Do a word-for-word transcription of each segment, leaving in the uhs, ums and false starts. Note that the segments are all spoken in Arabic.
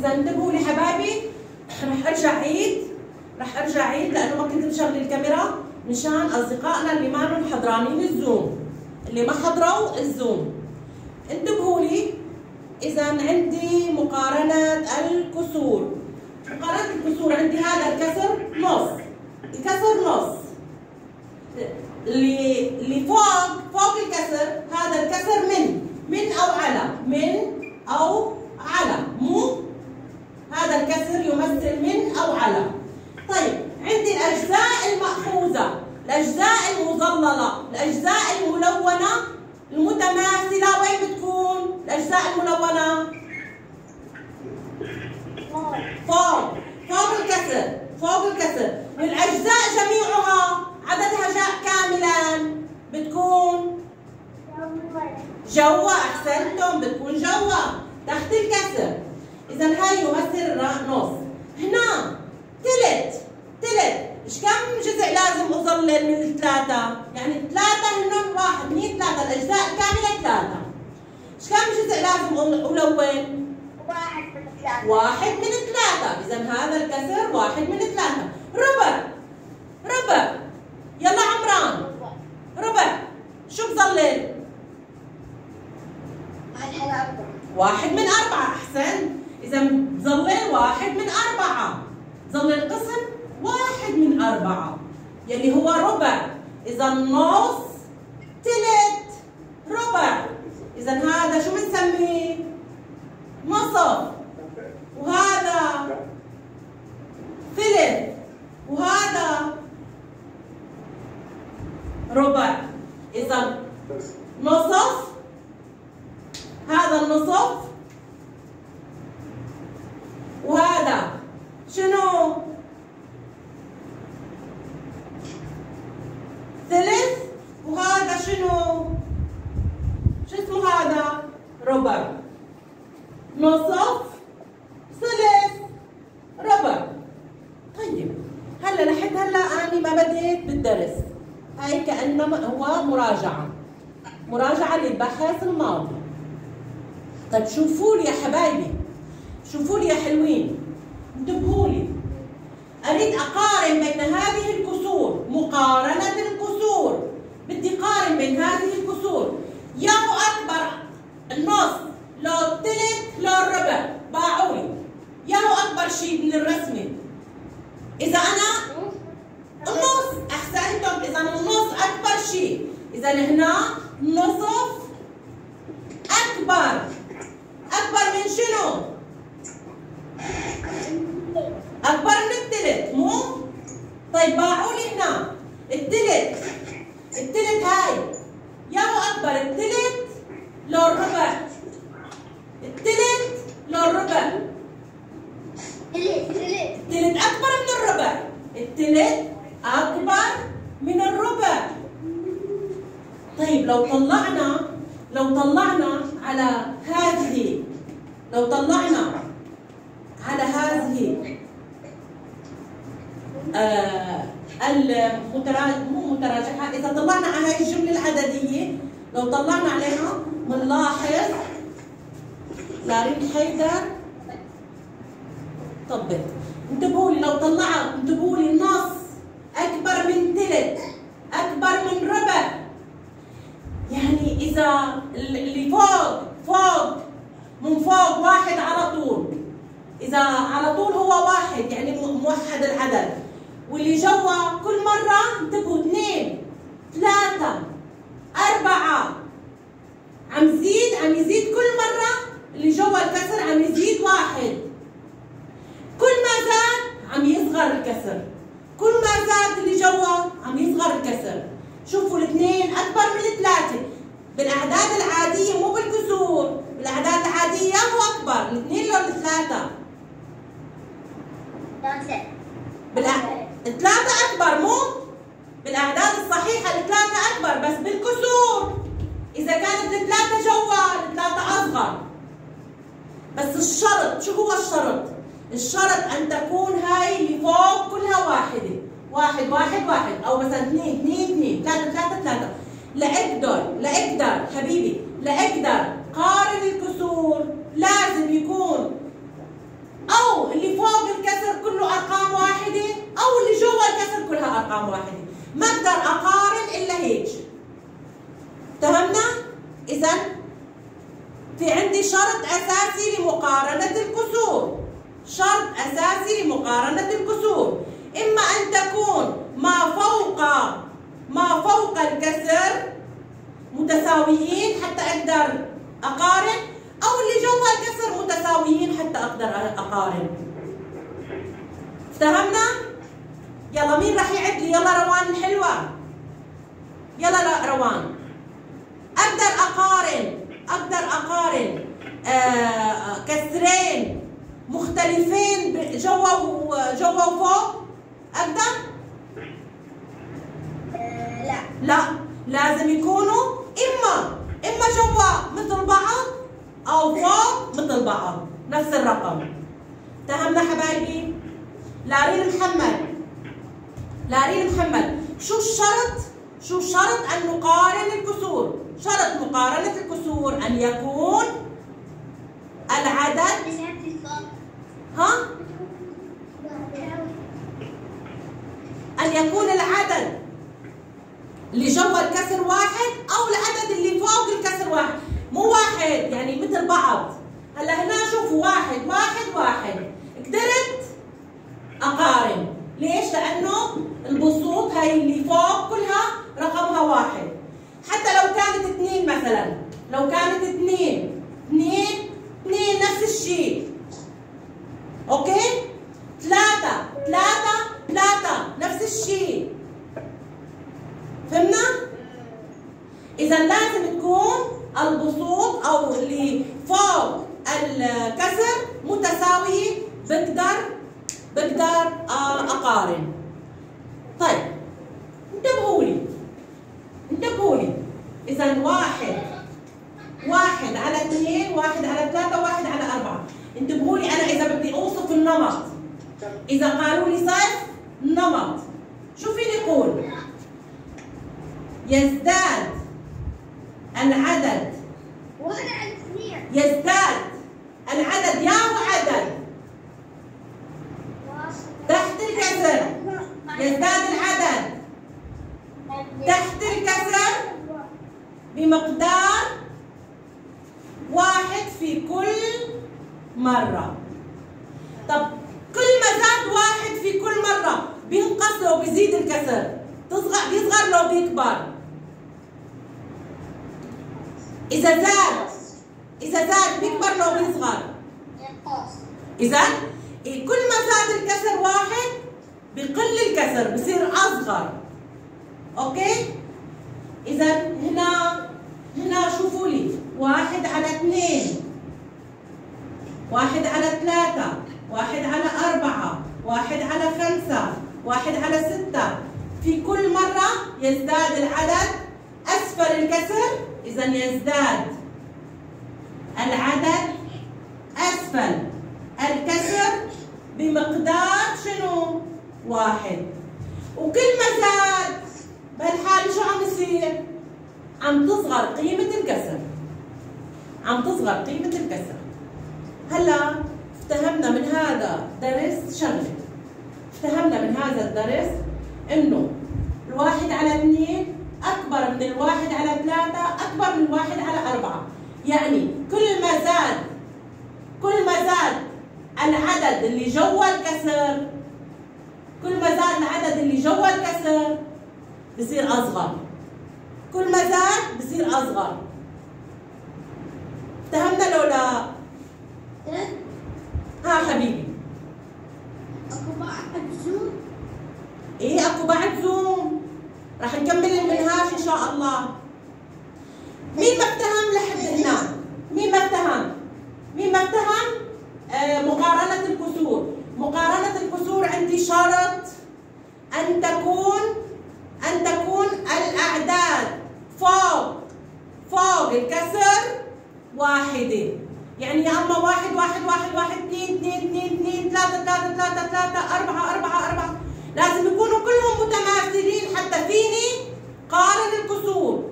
اذا انتبهوا لي حبايبي، رح ارجع عيد رح ارجع عيد لانه ما كنت مشغل الكاميرا مشان اصدقائنا اللي ما لهم حضرانين الزوم، اللي ما حضروا الزوم. انتبهوا لي، اذا عندي مقارنة الكسور. مقارنة الكسور عندي هذا الكسر نص، الكسر نص. اللي اللي فوق فوق الكسر هذا الكسر من من او على، من او على، مو هذا الكسر يمثل من او على. طيب عندي الاجزاء المأخوذة، الاجزاء المظللة، الاجزاء الملونة المتماثلة وين بتكون؟ الاجزاء الملونة فوق فوق الكسر، فوق الكسر. والاجزاء جميعها عددها جاء كاملا بتكون جوا. احسنتم، بتكون جوا تحت الكسر. اذا هاي يمثل نص. هنا ثلث، ثلث. ايش كم جزء لازم اظلل من الثلاثة؟ يعني ثلاثة هن واحد اثنين ثلاثة، الاجزاء الكاملة ثلاثة. ايش كم جزء لازم الون؟ واحد من ثلاثة. واحد من ثلاثة. اذا هذا الكسر واحد من ثلاثة. ربع، ربع. يلا عمران، ربع شو بظلل؟ واحد من أربعة. أحسن. إذا بظلل واحد من أربعة. ظل القسم واحد من أربعة يلي هو ربع. إذا نص، ثلث، ربع. إذا هذا شو بنسميه؟ نصف. وهذا ثلث، وهذا ربع. إذا نصف، هذا النصف، وهذا شنو؟ ثلث، وهذا شنو؟ شو اسمه هذا؟ ربع. نصف، ثلث، ربع. طيب هلا لحد هلا أنا ما بديت بالدرس، هاي كأنما هو مراجعة، مراجعة للبحث الماضي. طيب شوفوا لي يا حبايبي، شوفوا لي يا حلوين، انتبهوا لي. أريد أقارن بين هذه الكسور، مقارنة الكسور. بدي أقارن بين هذه الكسور، يا هو أكبر النص لو الثلث لو الربع، باعوا لي يا هو أكبر شيء من الرسمة. إذا أنا النص، أحسنتم، إذا النص أكبر شيء. إذا هنا نصف أكبر، أكبر من شنو؟ أكبر من الثلث، مو؟ طيب باعوا لي هنا الثلث، الثلث هاي يا هو أكبر الثلث لو الربع، الثلث لو الربع. الثلث أكبر من الربع، الثلث أكبر من الربع. طيب لو طلعنا لو طلعنا على هذه، لو طلعنا على هذه آه المتراجعة، مو متراجعة، إذا طلعنا على هذه الجملة العددية، لو طلعنا عليها بنلاحظ لارين حيدر طبت. انتبهوا لي، لو طلعت انتبهوا لي النص أكبر من ثلث، أكبر من ربع. يعني إذا اللي فوق فوق من فوق واحد على طول، إذا على طول هو واحد يعني موحد العدد، واللي جوا كل مرة انتبهوا اثنين، ثلاثة، أربعة، عم يزيد عم يزيد كل مرة اللي جوا الكسر عم يزيد واحد. كل ما زاد عم يصغر الكسر، كل ما زاد اللي جوا عم يصغر الكسر. شوفوا الاثنين أكبر من الثلاثة بالأعداد العادية، مو بالكسور، بالأعداد العادية هو أكبر، الاثنين لو الثلاثة؟ بالأعداد الثلاثة أكبر، مو؟ بالأعداد الصحيحة الثلاثة أكبر، بس بالكسور إذا كانت الثلاثة جوا الثلاثة أصغر. بس الشرط، شو هو الشرط؟ الشرط أن تكون هاي اللي فوق كلها واحدة، واحد واحد واحد، أو مثلا اثنين اثنين اثنين، ثلاثة ثلاثة ثلاثة. لأقدر لأقدر حبيبي لأقدر قارن الكسور لازم يكون ارقام واحده، ما اقدر اقارن الا هيك. فهمنا؟ اذا في عندي شرط اساسي لمقارنه الكسور، شرط اساسي لمقارنه الكسور، اما ان تكون ما فوق ما فوق الكسر متساويين حتى اقدر اقارن، او اللي جوا الكسر متساويين حتى اقدر اقارن. افتهمنا؟ يلا مين راح يعد لي؟ يلا روان الحلوه. يلا لا روان. اقدر اقارن اقدر اقارن آه كسرين مختلفين جوا وجوا وفوق؟ اقدر؟ آه لا لا، لازم يكونوا اما اما جوا مثل بعض او فوق مثل بعض نفس الرقم. فهمنا حبايبي؟ لارين محمد لارين محمد شو الشرط؟ شو الشرط ان نقارن الكسور؟ شرط مقارنة الكسور ان يكون العدد ها؟ ان يكون العدد اللي جوا الكسر واحد او العدد اللي فوق الكسر واحد، مو واحد يعني مثل بعض. هلا هنا شوفوا واحد واحد واحد، قدرت اقارن. ليش؟ لانه البسوط هاي اللي فوق كلها رقمها واحد. حتى لو كانت اثنين مثلا، لو كانت اثنين اثنين اثنين نفس الشيء. اوكي؟ ثلاثة ثلاثة ثلاثة نفس الشيء. فهمنا؟ إذا لازم تكون البسوط أو اللي فوق الكسر متساوية، بقدر بقدر أقارن. طيب انتبهوا لي انتبهوا لي إذا واحد واحد على اثنين، واحد على ثلاثة، واحد على أربعة. انتبهوا لي أنا إذا بدي أوصف النمط، إذا قالوا لي صف نمط، شو فيني أقول؟ يزداد العدد واحد على اثنين، يزداد العدد ياهو عدد تحت الكسر، يزداد العدد تحت الكسر بمقدار واحد في كل مرة. طب كل ما زاد واحد في كل مرة بينقص لو بيزيد الكسر، تصغر بيصغر لو بيكبر. إذا زاد إذا زاد بيكبر لو بيصغر. إذا كل ما زاد الكسر واحد بقل الكسر بصير أصغر. أوكي؟ إذا هنا هنا شوفوا لي واحد على اثنين، واحد على ثلاثة، واحد على أربعة، واحد على خمسة، واحد على ستة. في كل مرة يزداد العدد أسفل الكسر، إذا يزداد العدد أسفل الكسر بمقدار شنو؟ واحد. وكل ما زاد بهالحالة شو عم يصير؟ عم تصغر قيمة الكسر، عم تصغر قيمة الكسر. هلا افتهمنا من هذا الدرس شغلة، افتهمنا من هذا الدرس إنه الواحد على اثنين أكبر من الواحد على ثلاثة، أكبر من الواحد على أربعة. يعني كل ما زاد كل ما زاد العدد اللي جوا الكسر، كل ما زاد العدد اللي جوا الكسر بصير أصغر، كل ما زاد بصير أصغر. افتهمنا لو لا؟ ها حبيبي. اكو بعد زوم؟ ايه اكو بعد زوم، راح نكمل المنهاج ان شاء الله. مين ما افتهم لحد هنا؟ مين ما افتهم؟ مين ما افتهم؟ آه مقارنة الكسور. مقارنة الكسور عندي شرط أن تكون أن تكون الأعداد فوق فوق الكسر واحدة. يعني يا أما واحد واحد واحد واحد اثنين اثنين اثنين اثنين ثلاثة ثلاثة ثلاثة ثلاثة أربعة أربعة أربعة، لازم يكونوا كلهم متماثلين حتى فيني قارن الكسور.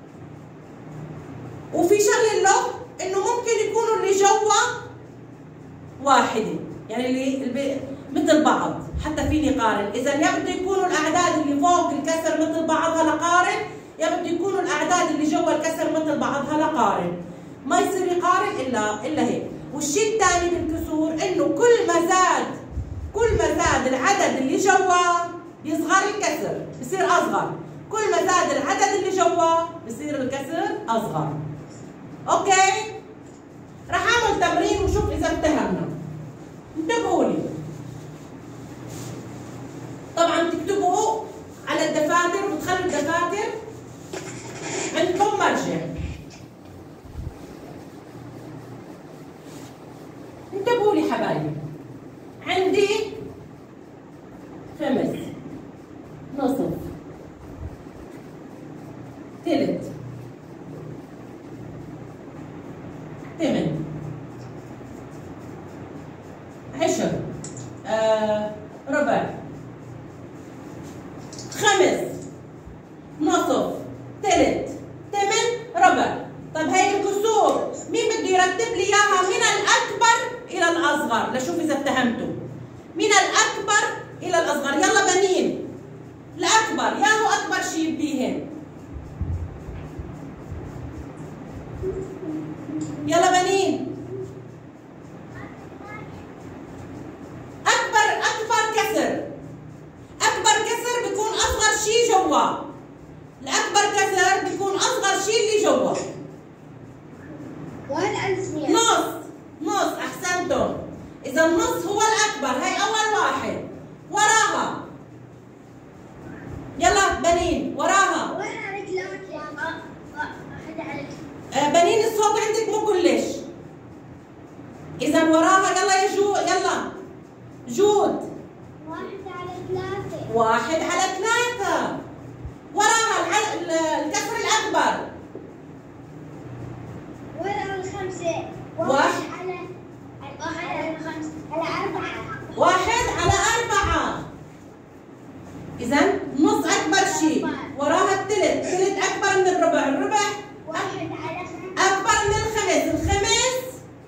وفي شغله له انه ممكن يكونوا اللي جوا واحده، يعني اللي مثل بعض، حتى فيني قارن. اذا يا بده يكونوا الاعداد اللي فوق الكسر مثل بعضها لقارن، يا بده يكونوا الاعداد اللي جوا الكسر مثل بعضها لقارن. ما يصير يقارن الا الا هيك. والشيء الثاني بالكسور انه كل ما زاد كل ما زاد العدد اللي جوا يصغر الكسر، بصير اصغر. كل ما زاد العدد اللي جوا بصير الكسر اصغر. اوكي؟ رح اعمل تمرين وشوف اذا افتهمنا. انتبهوا لي. طبعا تكتبوا على الدفاتر وتخلوا الدفاتر عندكم مرجع. انتبهوا لي حبايبي. عندي خمس، نصف، ثلث، ثمن، عشر، آه، ربع، خمس، نصف، ثلث، ثمن، ربع. طب هي الكسور مين بده يرتب لي اياها من الاكبر الى الاصغر لشوف اذا اتهمتوا. من الاكبر الى الاصغر. يلا بنين، الاكبر يا هو اكبر شيء بديهن. يلا بنين. اكبر اكبر كسر. اكبر كسر بيكون اصغر شيء جوا. الاكبر كسر بيكون اصغر شيء اللي جوا. نص. نص. احسنتم. اذا النص هو الاكبر. هي اول واحد. وراها. يلا بنين وراها. وين على ثلاثة؟ واحد على آه بنين الصوت عندك مو كلش. اذا وراها يلا يا جو. يلا جود. واحد على ثلاثة. واحد على ثلاثة. وراها الكسر الأكبر. وين على الخمسة؟ واحد على واحد على خمسة. على أربعة. واحد على أربعة. إذا نص أكبر شيء. وراها الثلث. الثلث أكبر من الربع. الربع واحد على خمسة. أكبر من الخمس. الخمس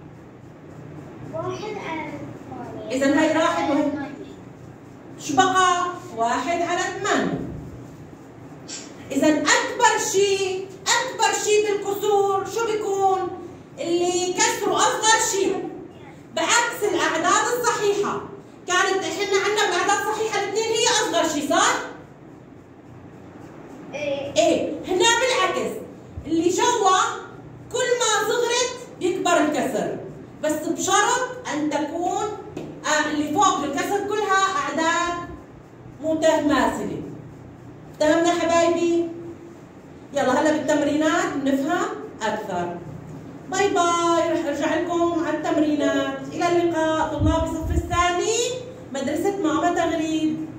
واحد على ثمانية. إذا هي راحت وهي شو بقى؟ واحد على ثمانية. إذا أكبر شيء أكبر شيء بالكسور شو بيكون؟ اللي كسره أصغر شيء. بعكس الأعداد الصحيحة. كانت إحنا عندنا بأعداد صحيحة الاثنين هي أصغر شيء صح؟ إيه. إيه، هنا بالعكس. اللي جوا كل ما صغرت بيكبر الكسر. بس بشرط أن تكون اللي فوق الكسر كلها أعداد متماثلة. افتهمنا حبايبي؟ يلا هلا بالتمرينات بنفهم أكثر. باي باي. رح أرجع لكم على التمرينات. إلى اللقاء طلاب الصف الثاني مدرسة ماما تغريد.